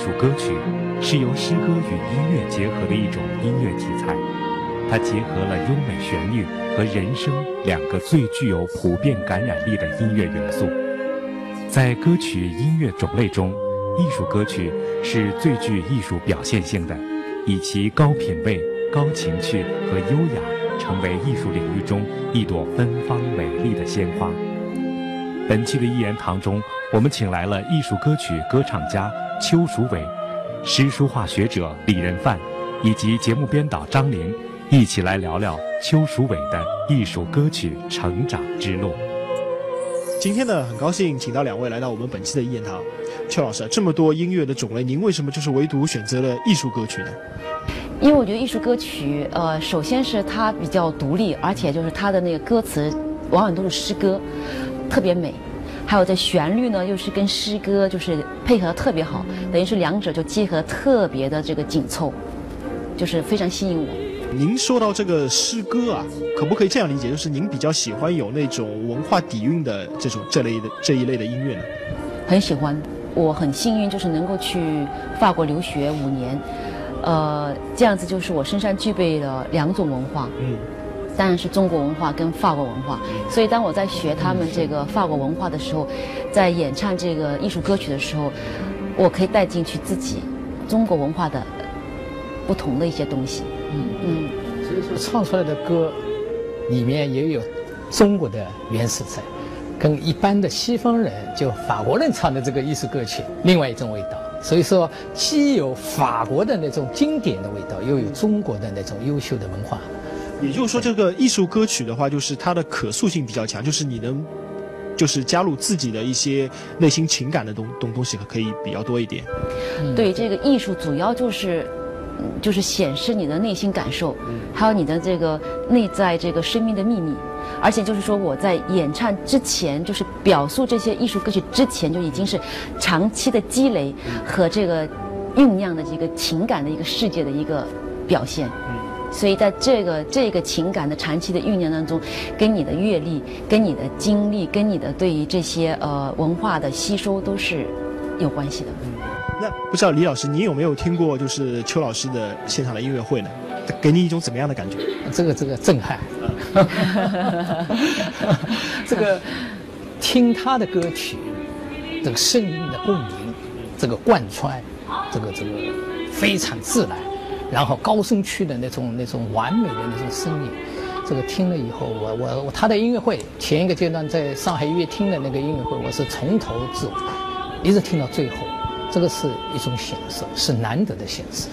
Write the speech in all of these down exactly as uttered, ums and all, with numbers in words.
术歌曲是由诗歌与音乐结合的一种音乐题材，它结合了优美旋律和人声两个最具有普遍感染力的音乐元素。在歌曲音乐种类中，艺术歌曲是最具艺术表现性的，以其高品位、高情趣和优雅成为艺术领域中一朵芬芳美丽的鲜花。本期的一言堂中，我们请来了艺术歌曲歌唱家邱淑伟、诗书画学者李仁范以及节目编导张玲，一起来聊聊邱淑伟的艺术歌曲成长之路。 今天呢，很高兴请到两位来到我们本期的一言堂。邱老师，这么多音乐的种类，您为什么就是唯独选择了艺术歌曲呢？ 因为我觉得艺术歌曲，呃，首先是它比较独立，而且就是它的那个歌词往往都是诗歌，特别美。还有在旋律呢，又是跟诗歌就是配合得特别好，等于是两者就结合特别的这个紧凑，就是非常吸引我。 您说到这个诗歌啊，可不可以这样理解，就是您比较喜欢有那种文化底蕴的这种这类的这一类的音乐呢？ 很喜欢，我很幸运，就是能够去法国留学五年，呃，这样子就是我身上具备了两种文化，嗯，当然是中国文化跟法国文化。所以当我在学他们这个法国文化的时候，在演唱这个艺术歌曲的时候，我可以带进去自己中国文化的不同的一些东西。嗯嗯， 所以说唱出来的歌里面也有中国的原始在，跟一般的西方人就法国人唱的这个艺术歌曲另外一种味道。所以说既有法国的那种经典的味道，又有中国的那种优秀的文化。 也就是说，这个艺术歌曲的话，就是它的可塑性比较强，就是你能就是加入自己的一些内心情感的东东东西可以比较多一点。 嗯、对，这个艺术主要就是就是显示你的内心感受，还有你的这个内在这个生命的秘密。而且就是说，我在演唱之前，就是表述这些艺术歌曲之前，就已经是长期的积累和这个酝酿的这个情感的一个世界的一个表现。所以在这个这个情感的长期的酝酿当中，跟你的阅历、跟你的经历、跟你的对于这些呃文化的吸收都是有关系的。 嗯，那不知道李老师，你有没有听过就是邱老师的现场的音乐会呢？给你一种怎么样的感觉？ 这个这个震撼，这个听他的歌曲，这个声音的共鸣，这个贯穿，这个这个非常自然。然后高声区的那种那种完美的那种声音，这个听了以后，我我我他的音乐会前一个阶段在上海音乐厅的那个音乐会，我是从头至尾一直听到最后，这个是一种享受，是难得的享受。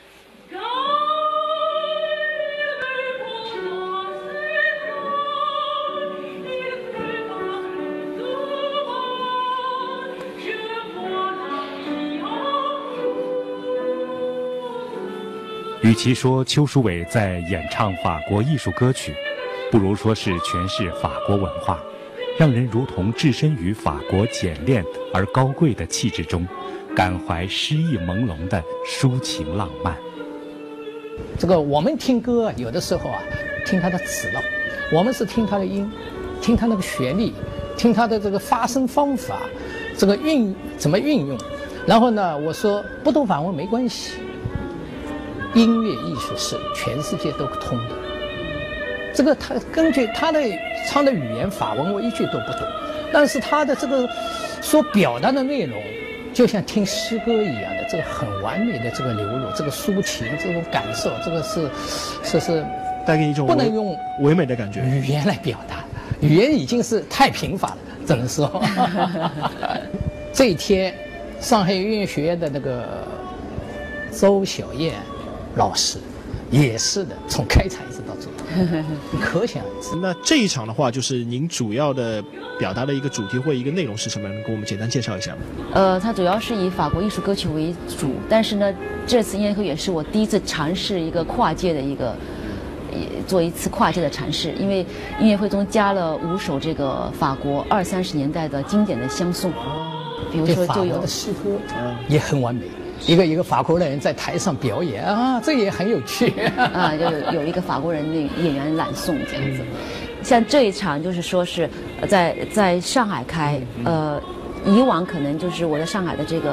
与其说邱淑伟在演唱法国艺术歌曲，不如说是诠释法国文化，让人如同置身于法国简练而高贵的气质中，感怀诗意朦胧的抒情浪漫。 这个我们听歌有的时候啊，听它的词了，我们是听它的音，听它那个旋律，听它的这个发声方法，这个运怎么运用。然后呢，我说不懂法文没关系。音乐艺术是全世界都通的，这个他根据他的唱的语言法文我一句都不懂，但是他的这个所表达的内容就像听诗歌一样的，这个很完美的这个流露，这个抒情，这种感受，这个是是是带给你一种不能用唯美的感觉， 语言来表达，语言已经是太贫乏了，只能说这一天上海音乐学院的那个周小燕老师也是的，从开场一直到最后，你可想而知。 那这一场的话，就是您主要的表达的一个主题或一个内容是什么？能给我们简单介绍一下吗？ 呃，它主要是以法国艺术歌曲为主，但是呢，这次音乐会也是我第一次尝试一个跨界的一个，做一次跨界的尝试。因为音乐会中加了五首这个法国二三十年代的经典的乡颂，比如说就有的诗歌，也很完美。一个一个法国人在台上表演啊，这也很有趣啊，就有有一个法国人那演员朗诵这样子。像这一场就是说是在在上海开，呃，以往可能就是我在上海的这个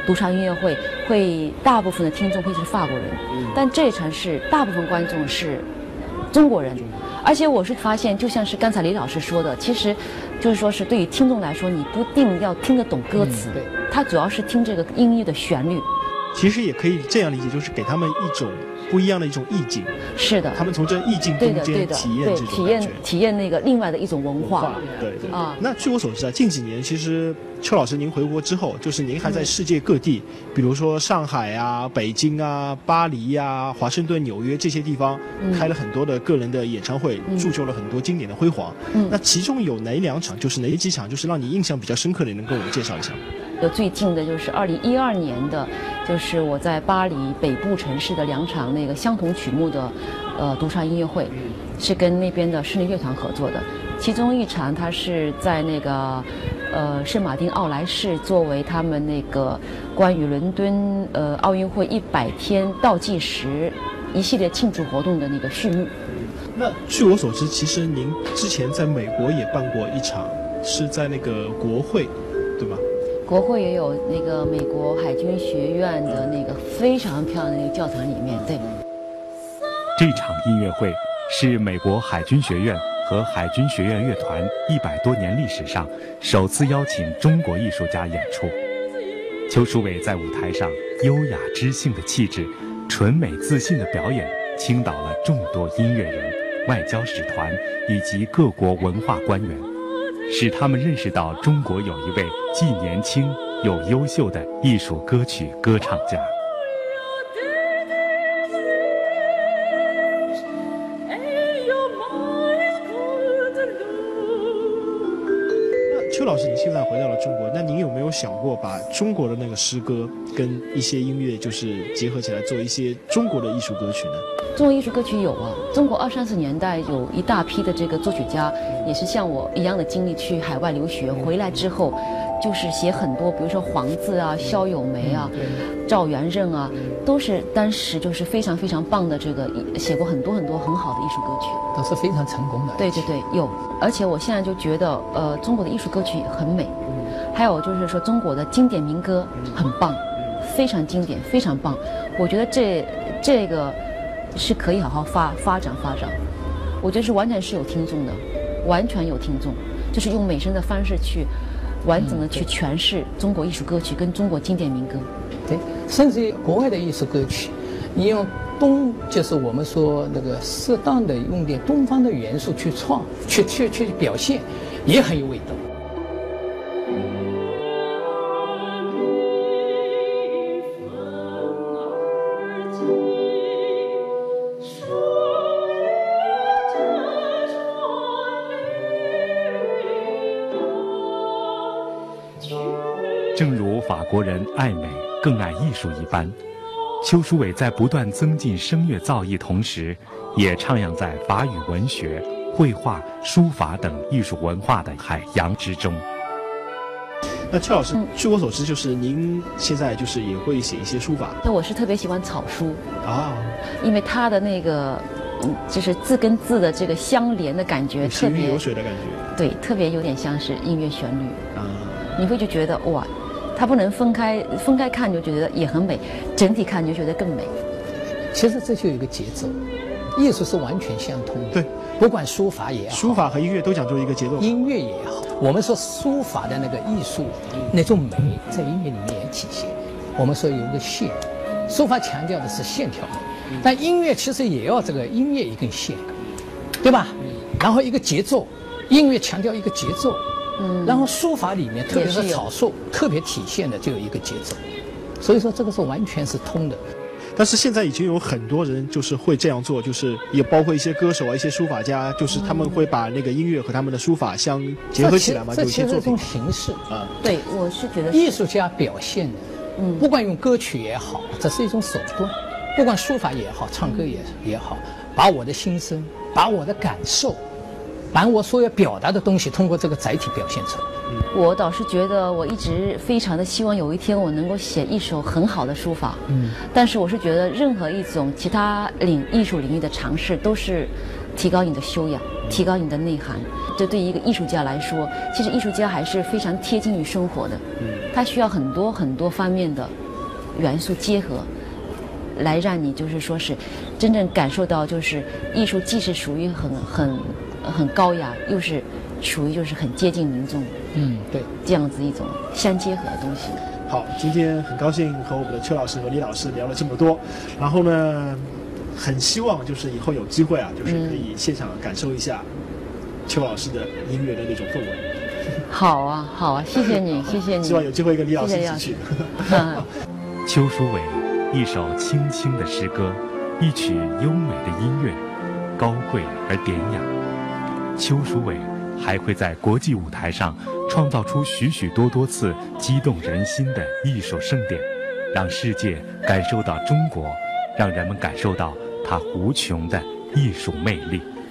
独唱音乐会，会大部分的听众会是法国人，但这场是大部分观众是中国人。而且我是发现，就像是刚才李老师说的，其实就是说是对于听众来说，你不一定要听得懂歌词， 嗯、对， 他主要是听这个音乐的旋律。 其实也可以这样理解，就是给他们一种不一样的一种意境。 是的， 他们从这意境中间体验这种体验体验那个另外的一种文化。 文化对对啊。 那据我所知啊，近几年其实邱老师您回国之后，就是您还在世界各地，嗯、比如说上海啊、北京啊、巴黎啊、华盛顿、纽约这些地方，嗯、开了很多的个人的演唱会，嗯、铸就了很多经典的辉煌。嗯。那其中有哪两场，就是哪几场，就是让你印象比较深刻的，能跟我们介绍一下吗？ 最近的就是二零一二年的，就是我在巴黎北部城市的两场那个相同曲目的，呃，独唱音乐会，是跟那边的室内乐团合作的。其中一场它是在那个，呃，圣马丁奥莱市作为他们那个关于伦敦呃奥运会一百天倒计时一系列庆祝活动的那个序幕。 那据我所知，其实您之前在美国也办过一场，是在那个国会，对吧？ 国会也有那个美国海军学院的那个非常漂亮的那个教堂里面，对。 这场音乐会是美国海军学院和海军学院乐团一百多年历史上首次邀请中国艺术家演出。邱淑伟在舞台上优雅知性的气质、纯美自信的表演，倾倒了众多音乐人、外交使团以及各国文化官员，使他们认识到中国有一位既年轻又优秀的艺术歌曲歌唱家。 那邱老师，您现在回到了中国，那您有没有想过把中国的那个诗歌跟一些音乐就是结合起来，做一些中国的艺术歌曲呢？ 中国艺术歌曲有啊，中国二三十年代有一大批的这个作曲家，也是像我一样的经历，去海外留学，回来之后，就是写很多，比如说黄自啊、萧友梅啊、赵元任啊，都是当时就是非常非常棒的这个写过很多很多很好的艺术歌曲， 都是非常成功的。 对对对，有，而且我现在就觉得，呃，中国的艺术歌曲很美，还有就是说中国的经典民歌很棒，非常经典，非常棒。我觉得这这个。是可以好好发发展发展，我觉得是完全是有听众的，完全有听众，就是用美声的方式去完整的去诠释中国艺术歌曲跟中国经典民歌。 对，甚至于国外的艺术歌曲，你用东就是我们说那个适当的用点东方的元素去创，去去去表现，也很有味道。 正如法国人爱美更爱艺术一般，邱淑伟在不断增进声乐造诣同时，也徜徉在法语文学、绘画、书法等艺术文化的海洋之中。 那邱老师，嗯、据我所知，就是您现在就是也会写一些书法。 那我是特别喜欢草书啊， 因为它的那个，嗯，就是字跟字的这个相连的感觉，特别行云流水的感觉。 对，特别有点像是音乐旋律啊， 你会就觉得哇。它不能分开，分开看就觉得也很美，整体看就觉得更美。 其实这就有一个节奏，艺术是完全相通的。 对， 不管书法也好， 书法和音乐都讲究一个节奏。 音乐也好，我们说书法的那个艺术，那种美在音乐里面也体现。我们说有个线，书法强调的是线条美，但音乐其实也要这个音乐一根线，对吧？然后一个节奏，音乐强调一个节奏。嗯，然后书法里面，特别是草书，特别体现的就有一个节奏，所以说这个是完全是通的。 但是现在已经有很多人就是会这样做，就是也包括一些歌手啊、一些书法家，就是他们会把那个音乐和他们的书法相结合起来嘛， 这有一些作品。 这其实是一种形式啊。对，我是觉得艺术家表现的，嗯，不管用歌曲也好，这是一种手段；不管书法也好，唱歌也也好，把我的心声，把我的感受。把我所要表达的东西通过这个载体表现出来。 我倒是觉得，我一直非常的希望有一天我能够写一首很好的书法。嗯，但是我是觉得任何一种其他领艺术领域的尝试都是提高你的修养，提高你的内涵。这对于一个艺术家来说，其实艺术家还是非常贴近于生活的，他需要很多很多方面的元素结合，来让你就是说是真正感受到，就是艺术既是属于很很很高雅，又是属于就是很接近民众， 嗯，对， 这样子一种相结合的东西。 好，今天很高兴和我们的邱老师和李老师聊了这么多，然后呢，很希望就是以后有机会啊，就是可以现场感受一下邱老师的音乐的那种氛围。 好啊，好啊，谢谢你，谢谢你。 希望有机会跟李老师一起去。 邱淑伟，一首轻轻的诗歌，一曲优美的音乐，高贵而典雅。邱淑伟还会在国际舞台上创造出许许多多次激动人心的艺术盛典，让世界感受到中国，让人们感受到它无穷的艺术魅力。